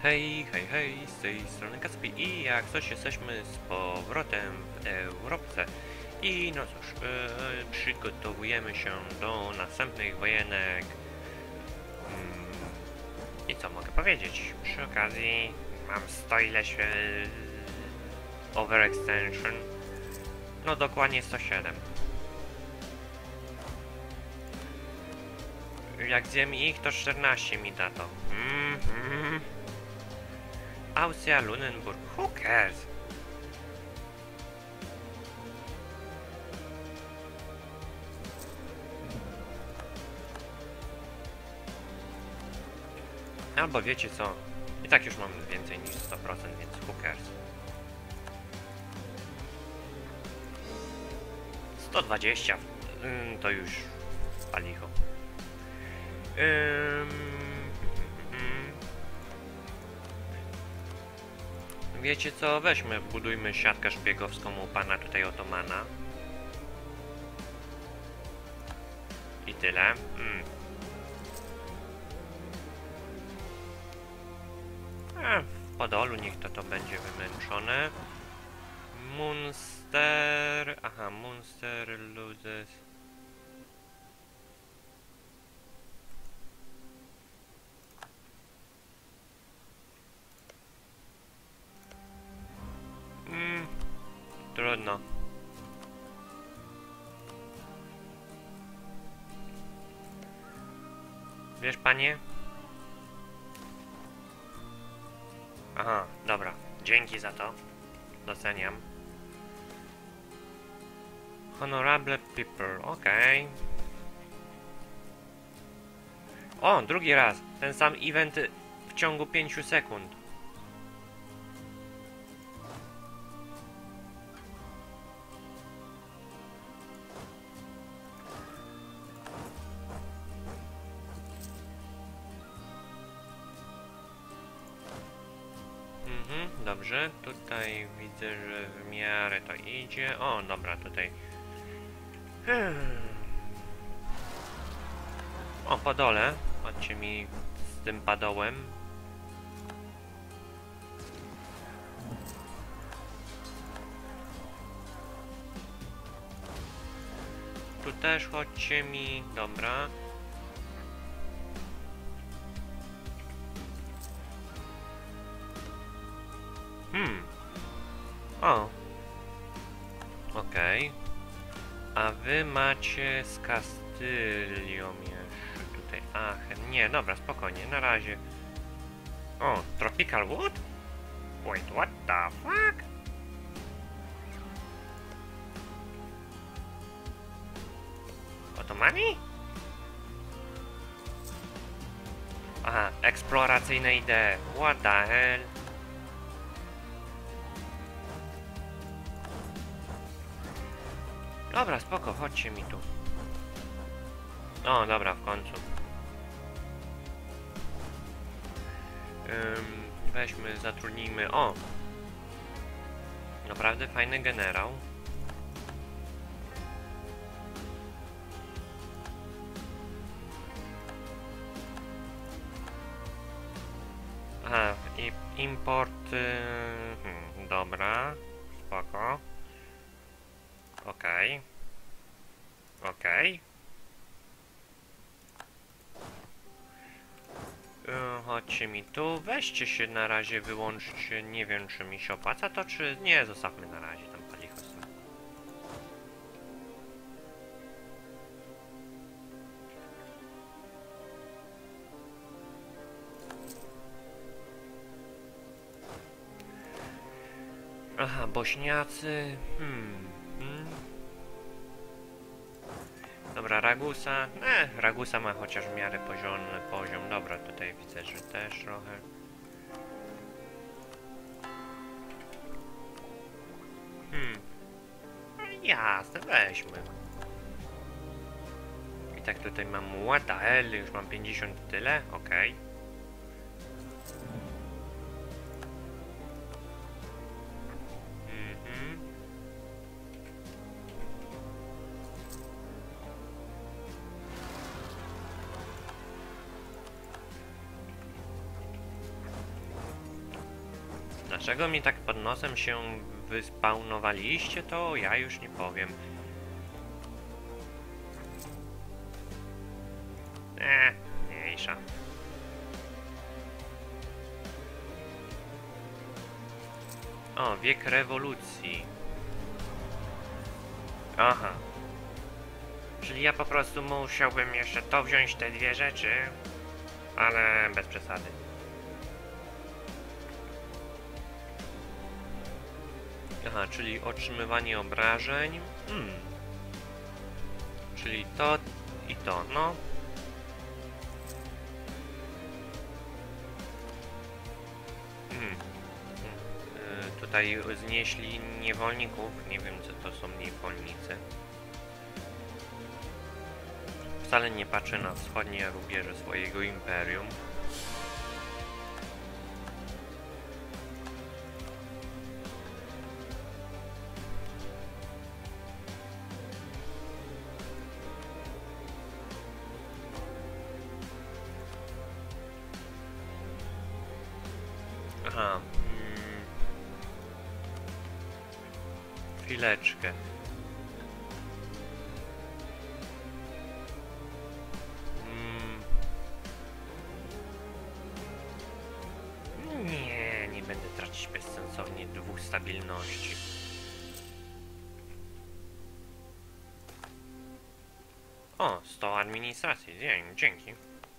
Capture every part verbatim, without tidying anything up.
Hej, hej, hej, z tej strony Kacpi i jak coś jesteśmy z powrotem w Europce. I no cóż, yy, przygotowujemy się do następnych wojenek. Mm, I co mogę powiedzieć? Przy okazji mam sto ileś yy, overextension. No dokładnie sto siedem. Jak zjem ich, to czternaście mi da to. Mm -hmm. Austria, Lunenburg, who cares? Albo wiecie co, i tak już mam więcej niż sto procent, więc who cares? sto dwadzieścia, ym, to już palicho. Ym, mm, wiecie co, weźmy, budujmy siatkę szpiegowską u pana tutaj Otomana. I tyle. Mm. A, w Podolu niech to to będzie wymęczone. Munster... Aha, Munster loses... Mm, trudno. Wiesz, panie? Aha, dobra. Dzięki za to. Doceniam. Honorable people, okej. Okay. O, drugi raz. Ten sam event w ciągu pięciu sekund. Mhm, dobrze. Tutaj widzę, że w miarę to idzie. O, dobra, tutaj. Hmm. O, Podole. Chodźcie mi z tym padołem. Tu też chodźcie mi. Dobra. Hmm. O. Okej. Okay. A wy macie z Kastylią jeszcze tutaj. Ach, nie, dobra, spokojnie, na razie. O, Tropical Wood? Wait, what the fuck? Otomani? Aha, eksploracyjne idee. What the hell? Dobra, spoko, chodźcie mi tu. O, dobra, w końcu. Ym, weźmy, zatrudnijmy... O! Naprawdę fajny generał. Aha, i import... Yy, hmm, dobra, spoko. Okej. Okay. Okej. Okay. Yy, chodźcie mi tu. Weźcie się na razie, wyłączcie. Nie wiem, czy mi się opłaca to, czy nie. Zostawmy na razie tam palichos. Aha, Bośniacy. Hmm. hmm. Dobra, Ragusa. Ne, Ragusa ma chociaż w miarę poziomny poziom. Dobra, tutaj widzę, że też trochę. Hmm. No jasne, weźmy. I tak tutaj mam what the hell, już mam pięćdziesiąt tyle, okej. Okay. Dlaczego mi tak pod nosem się wyspawnowaliście, to ja już nie powiem. Eee, mniejsza. O, wiek rewolucji. Aha. Czyli ja po prostu musiałbym jeszcze to wziąć, te dwie rzeczy, ale bez przesady. Aha, czyli otrzymywanie obrażeń. Hmm. Czyli to i to, no. Hmm. Yy, tutaj znieśli niewolników. Nie wiem, co to są niewolnicy. Wcale nie patrzę na wschodnie rubieże swojego imperium. Aha. Mm. Chwileczkę. Nie, nie będę tracić bezsensownie dwóch stabilności. O, sto administracji, Dzie dzięki.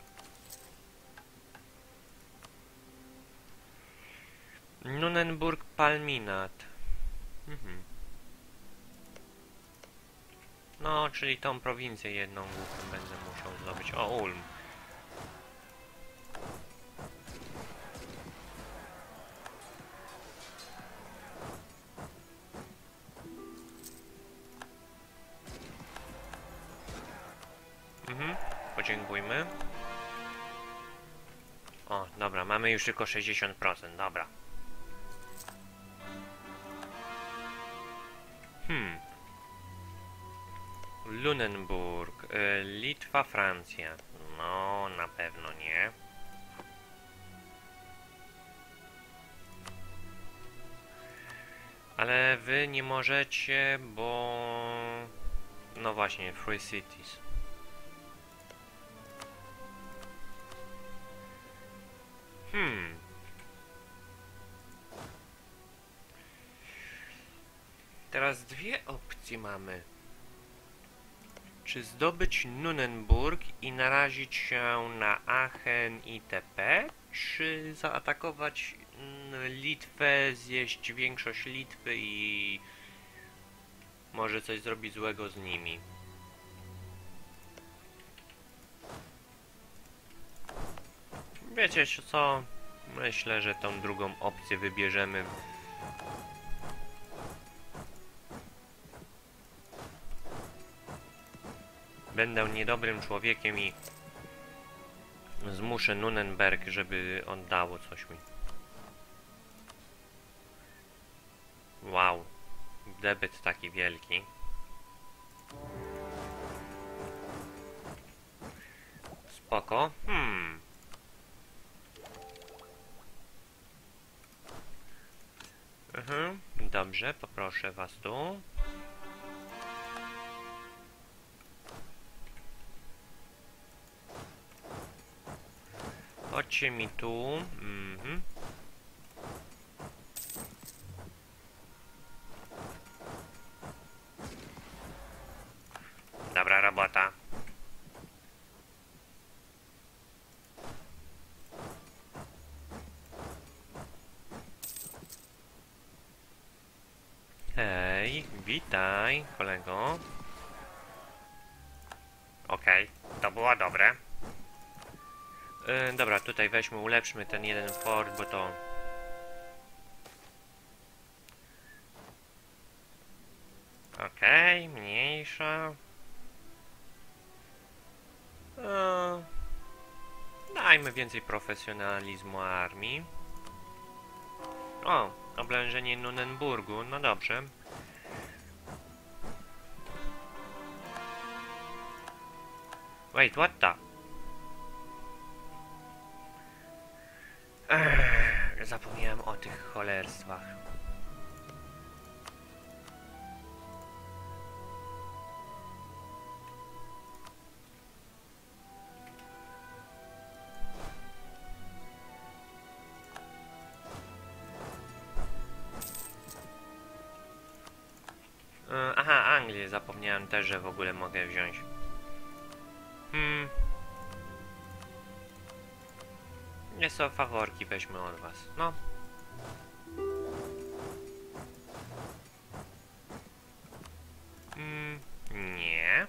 Nunenburg Palminat. Mhm. No, czyli tą prowincję jedną główną będę musiał zdobyć. O, Ulm. Mhm, podziękujmy. O, dobra, mamy już tylko sześćdziesiąt procent, dobra. Hmm. Lunenburg, y, Litwa, Francja. No, na pewno nie. Ale wy nie możecie, bo... No właśnie, Free Cities. Hmm. Teraz dwie opcje mamy. Czy zdobyć Nunenburg i narazić się na Aachen itp., czy zaatakować Litwę, zjeść większość Litwy i może coś zrobić złego z nimi? Wiecie co? Myślę, że tą drugą opcję wybierzemy. Będę niedobrym człowiekiem i zmuszę Nunenberg, żeby oddało coś mi. Wow. Debet taki wielki. Spoko. Hmm. Mhm. Dobrze, poproszę was tu. Chodźcie mi tu. Mhm. Dobra robota. Hej, witaj, kolego. Okej, okay, to było dobre. Yy, dobra, tutaj weźmy, ulepszmy ten jeden fort, bo to... Okej, okay, mniejsza. Yy, dajmy więcej profesjonalizmu armii. O, oblężenie Nunenburgu, no dobrze. Wait, what the? Ech, Zapomniałem o tych cholerstwach. Aha, Anglię zapomniałem też, że w ogóle mogę wziąć. Hmm. Nie są faworki, weźmy od was. No. Hmm. Nie.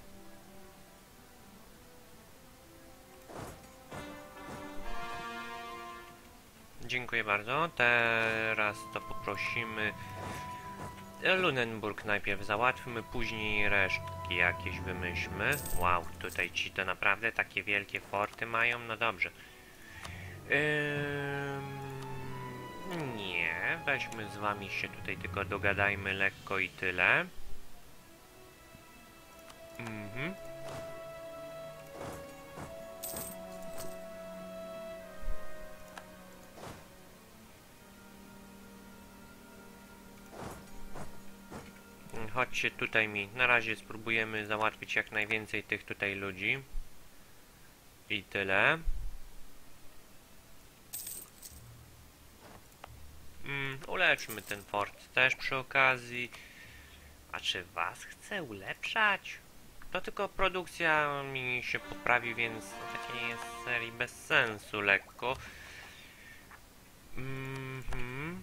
Dziękuję bardzo. Teraz to poprosimy Lunenburg najpierw załatwmy, później resztki jakieś wymyślmy. Wow, tutaj ci to naprawdę takie wielkie forty mają? No dobrze. Ym... Nie, weźmy z wami się tutaj tylko dogadajmy lekko i tyle. Mhm. Chodźcie tutaj mi. Na razie spróbujemy załatwić jak najwięcej tych tutaj ludzi. I tyle. Mm, uleczmy ten fort też przy okazji. A czy was chcę ulepszać? To tylko produkcja mi się poprawi, więc to nie jest serii bez sensu lekko. Mhm.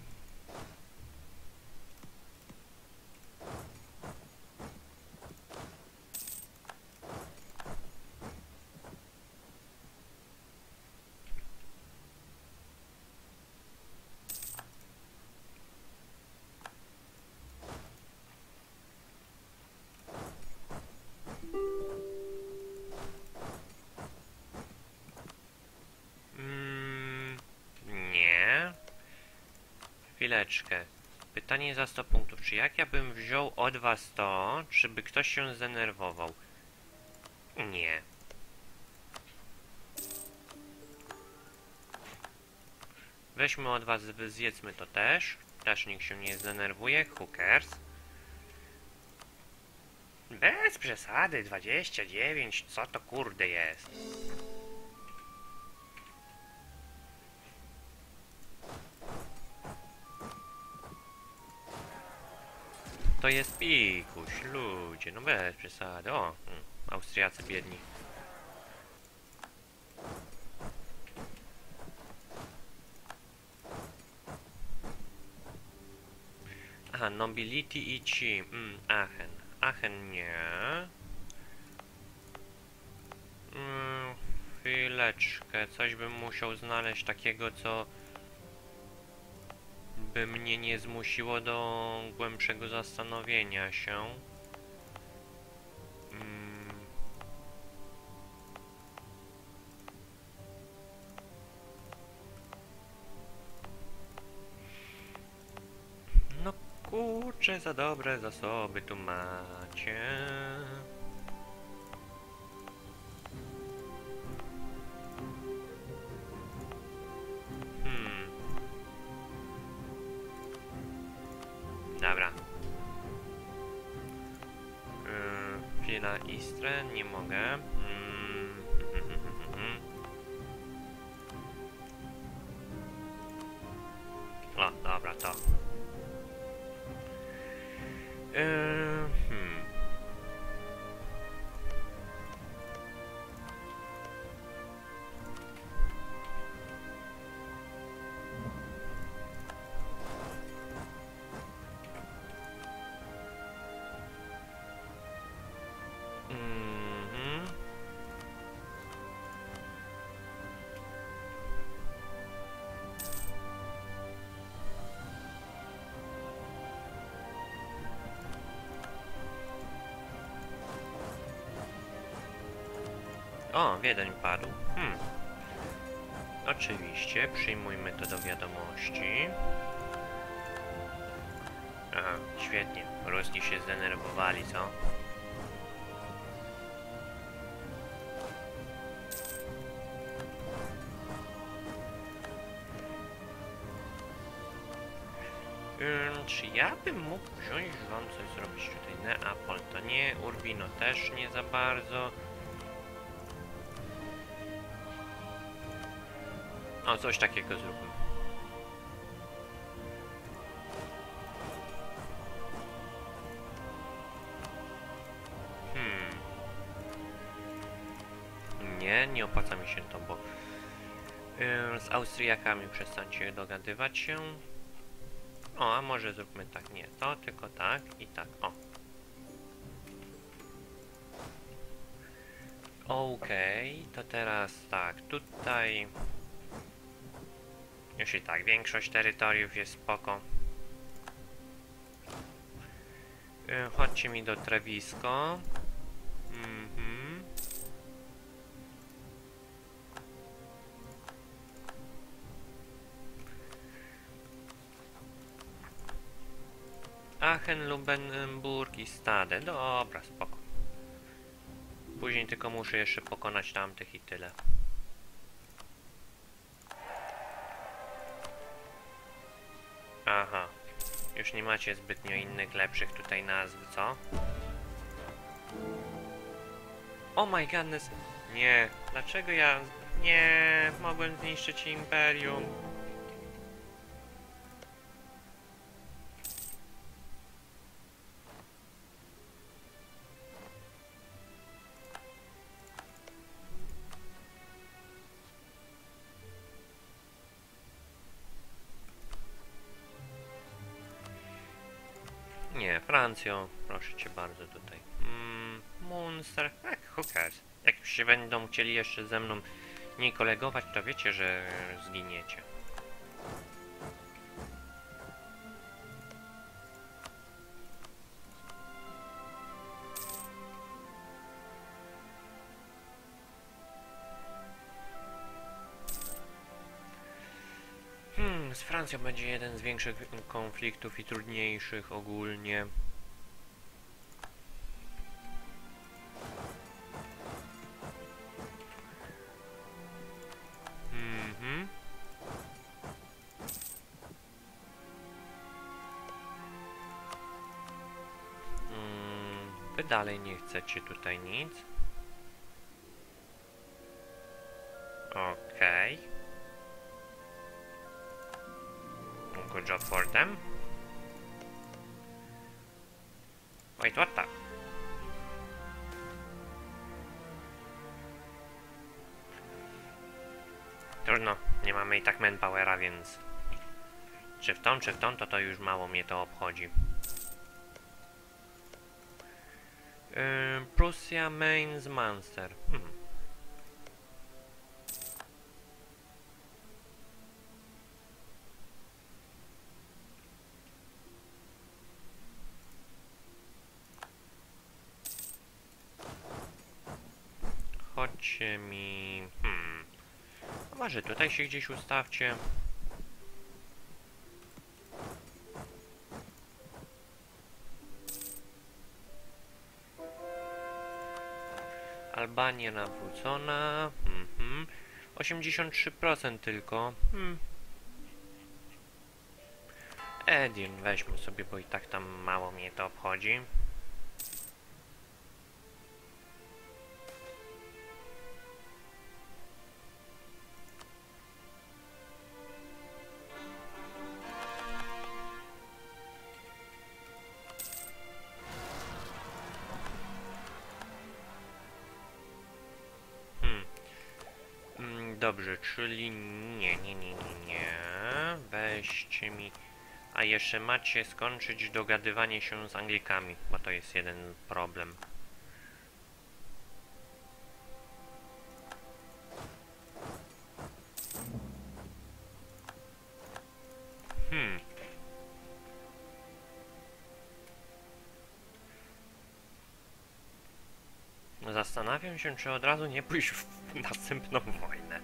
Chwileczkę. Pytanie za sto punktów. Czy jak ja bym wziął od was to, czy by ktoś się zdenerwował? Nie. Weźmy od was, zjedzmy to też. Też nikt się nie zdenerwuje. Hookers. Bez przesady. dwadzieścia dziewięć. Co to kurde jest? To jest pikuś, ludzie, no bez przesady. O, hmm, Austriacy biedni. Aha, nobility i ci. Mm, Aachen. Aachen nie. Mm, chwileczkę, coś bym musiał znaleźć takiego, co by mnie nie zmusiło do głębszego zastanowienia się. Mm. No kurczę, za dobre zasoby tu macie. Hmm. Dobra. Yy, Fila Istre, nie mogę. Mm. O, dobra, to. Yy, hmm. Mhm. O, Wiedeń padł. Hmm. Oczywiście, przyjmujmy to do wiadomości. Aha, świetnie. Ruski się zdenerwowali, co? Ym, czy ja bym mógł wziąć wam coś zrobić tutaj? Neapol to nie, Urbino też nie za bardzo. O, coś takiego zróbmy. Hmm. Nie, nie opłaca mi się to, bo yy, z Austriakami przestańcie dogadywać się. O, a może zróbmy tak, nie to, tylko tak i tak, o. Okej, okay, to teraz tak, tutaj już i tak większość terytoriów jest spoko. Yy, chodźcie mi do Trevisko. Mhm. Aachen, Lubenburg i Stade. Dobra, spoko. Później tylko muszę jeszcze pokonać tamtych i tyle. Aha. Już nie macie zbytnio innych, lepszych tutaj nazw, co? Oh my goodness! Nie, dlaczego ja... Nie, mogłem zniszczyć Imperium. Nie, Francjo, proszę cię bardzo tutaj. Mm, Munster, tak, who cares? Jak już się będą chcieli jeszcze ze mną nie kolegować, to wiecie, że zginiecie. Hmm, z Francją będzie jeden z większych konfliktów i trudniejszych ogólnie. Mhm. Mm, wy dalej nie chcecie tutaj nic. Okej. Okay. Good job for them. Wait, what the? Trudno, nie mamy i tak manpowera, więc... Czy w tą, czy w tą, to to już mało mnie to obchodzi. Yy, Prussia, Mainz, Munster. Hmm. Chodźcie mi... Hmm... A może tutaj się gdzieś ustawcie? Albania nawrócona. Mhm. osiemdziesiąt trzy procent tylko. Hmm. Edirn weźmy sobie, bo i tak tam mało mnie to obchodzi. Dobrze, czyli nie, nie, nie, nie, nie. Weźcie mi... A jeszcze macie skończyć dogadywanie się z Anglikami, bo to jest jeden problem. Hmm. Zastanawiam się, czy od razu nie pójść w następną wojnę.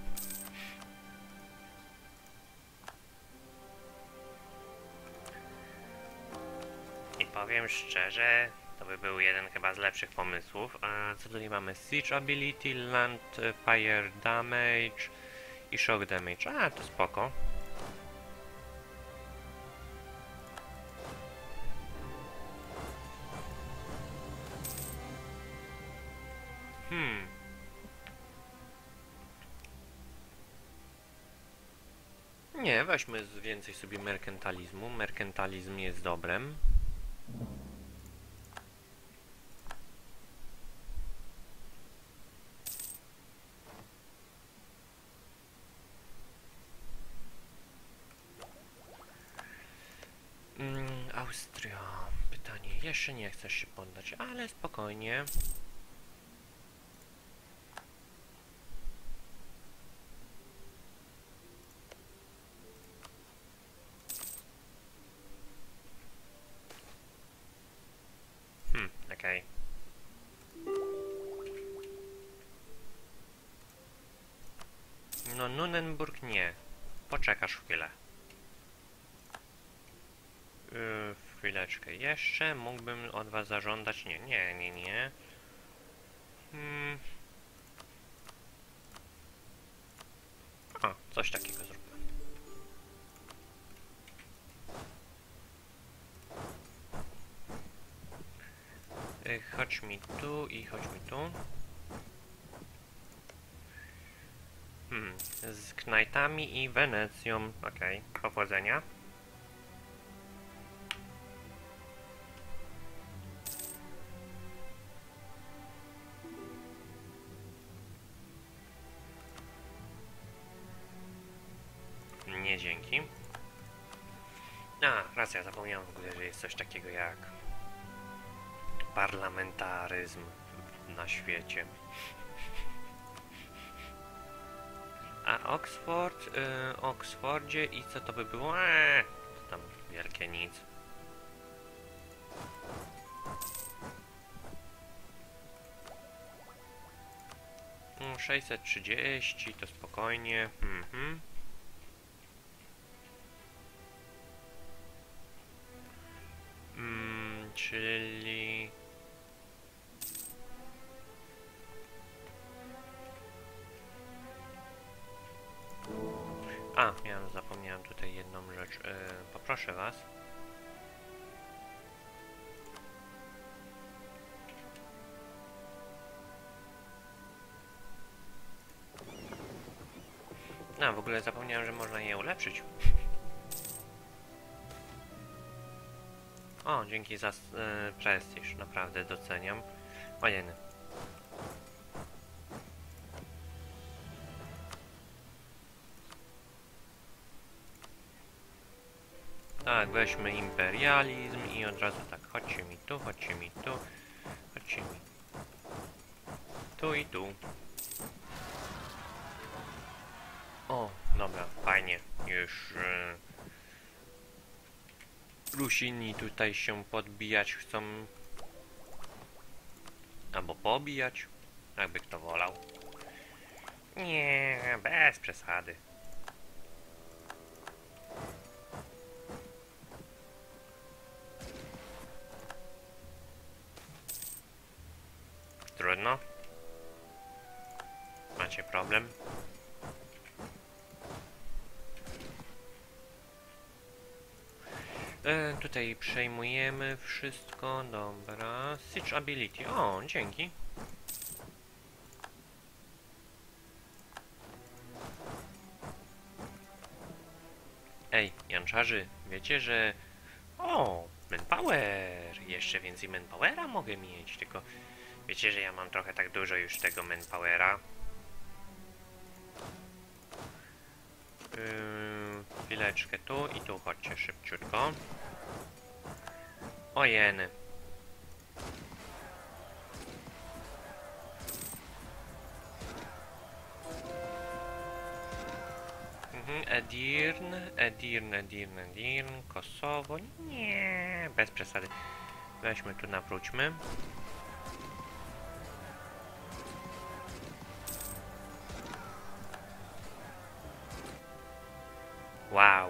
I powiem szczerze, to by był jeden chyba z lepszych pomysłów. A co tutaj mamy? Siege Ability, Land Fire Damage i Shock Damage. A, to spoko. Nie, weźmy z więcej sobie merkantalizmu. Merkantalizm jest dobrem. Mm, Austria. Pytanie. Jeszcze nie chcesz się poddać, ale spokojnie. Hmm, okej. Okay. No, Nunenburg nie. Poczekasz chwilę. Yy, chwileczkę. Jeszcze mógłbym od was zażądać... Nie, nie, nie, nie. Hmm. O, coś takiego zróbmy. Yy, chodź mi tu i chodź mi tu. Hmm. Z Knajtami i Wenecją. Okej, okay. Powodzenia. Nie, dzięki. A, racja, zapomniałem w ogóle, że jest coś takiego jak parlamentaryzm na świecie. A Oxford, yy, Oxfordzie i co to by było? Eee, to tam wielkie nic. No, sześćset trzydzieści to spokojnie. Mhm. Mm, czyli... A, miałem, zapomniałem tutaj jedną rzecz. Yy, poproszę was. A, w ogóle zapomniałem, że można je ulepszyć. O, dzięki za yy, prestiż, naprawdę doceniam. Ojej. Tak, weźmy imperializm i od razu tak, chodźcie mi tu, chodźcie mi tu, chodźcie mi tu i tu. O, dobra, fajnie, już yy, Rusini tutaj się podbijać chcą, albo pobijać, jakby kto wolał. Nie, bez przesady. Trudno. Macie problem? E, tutaj przejmujemy wszystko, dobra. Siege ability, o, dzięki. Ej, Janczarzy, wiecie, że... O, manpower! Jeszcze więcej manpowera mogę mieć, tylko... Wiecie, że ja mam trochę tak dużo już tego manpowera. Yy, chwileczkę tu i tu, chodźcie szybciutko. O jeny. Mhm, Edirn, Edirn, Edirn, Edirn, Kosowo. Nie, bez przesady. Weźmy tu, nawróćmy. Wow.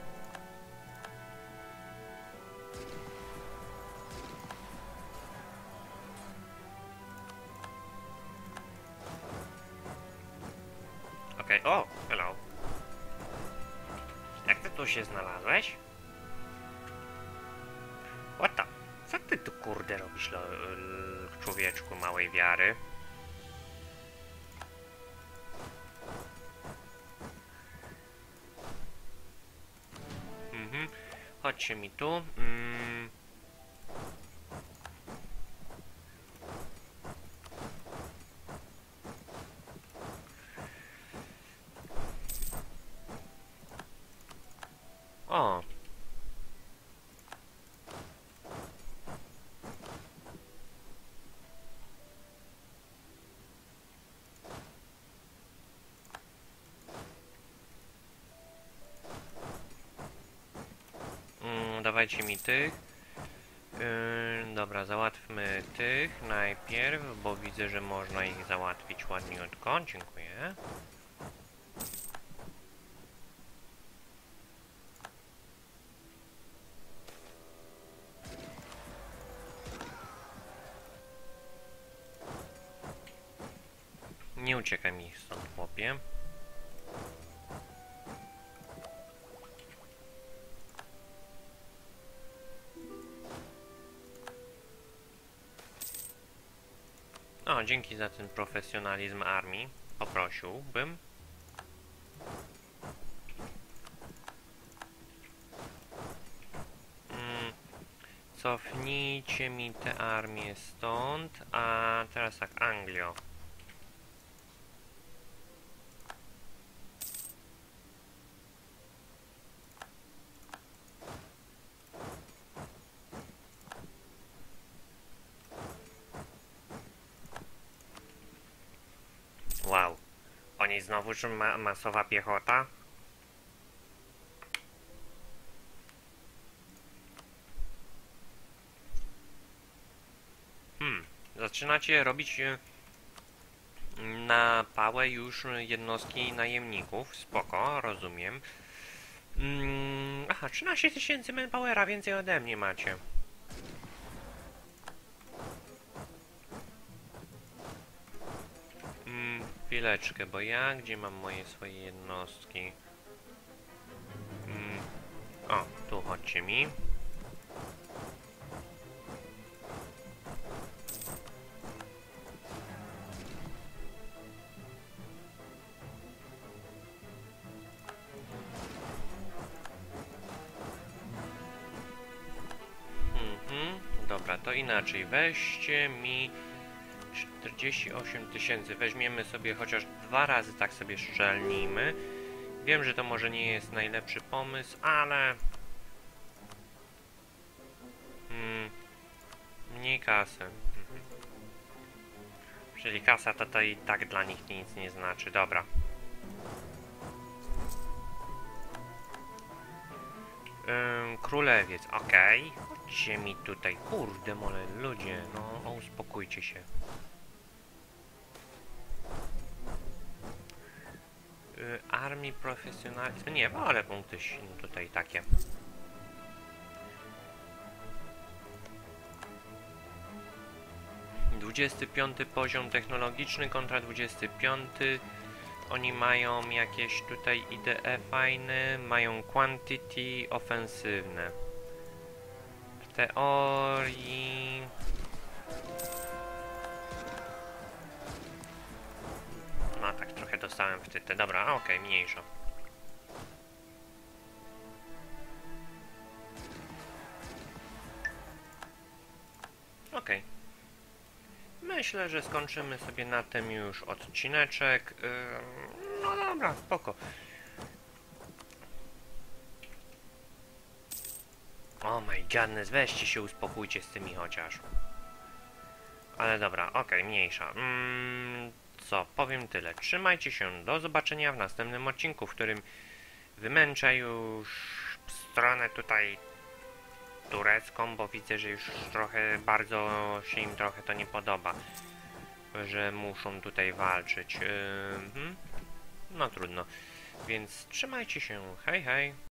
Okej, okay. O, hello. Jak ty tu się znalazłeś? What the? Co ty tu kurde robisz, lo, człowieczku małej wiary? chodźcie mi tu. Mm. O! Mm, dawajcie mi tych. Yy, dobra, załatwmy tych najpierw, bo widzę, że można ich załatwić ładniutko. Dziękuję. Nie uciekaj mi stąd, chłopie. O, dzięki za ten profesjonalizm armii. Poprosiłbym. Mm, cofnijcie mi tę armię stąd, a teraz tak, Anglio. Wow. Oni znowuż ma masowa piechota? Hmm. Zaczynacie robić na pałę już jednostki najemników. Spoko, rozumiem. Mm, aha, trzynaście tysięcy manpowera, więcej ode mnie macie. Mm, chwileczkę, bo ja gdzie mam moje swoje jednostki? Mm, o, tu chodźcie mi. Mhm, dobra, to inaczej. Weźcie mi czterdzieści osiem tysięcy. Weźmiemy sobie chociaż dwa razy, tak sobie szczelnijmy. Wiem, że to może nie jest najlepszy pomysł, ale... Hmm, mniej kasy. Mhm. Czyli kasa to, to i tak dla nich nic nie znaczy. Dobra. Ym, królewiec, okej. Okay. Chodźcie mi tutaj. Kurde mole, ludzie, no uspokójcie się. Yy, armii profesjonalizmu. Nie, wolę punkty tutaj takie. dwudziesty piąty poziom technologiczny kontra dwudziesty piąty. Oni mają jakieś tutaj idee fajne, mają quantity ofensywne. W teorii... No tak, trochę dostałem w tytę. Dobra, okej, okay, mniejsza. Okej. Okay. Myślę, że skończymy sobie na tym już odcineczek. Yy, no dobra, spoko. Oh my godness, weźcie się, uspokójcie z tymi chociaż. Ale dobra, okej, okay, mniejsza. Mm, co, powiem tyle. Trzymajcie się, do zobaczenia w następnym odcinku, w którym wymęczę już stronę tutaj turecką, bo widzę, że już trochę, bardzo się im trochę to nie podoba, że muszą tutaj walczyć. Yy, no trudno. Więc trzymajcie się, hej hej.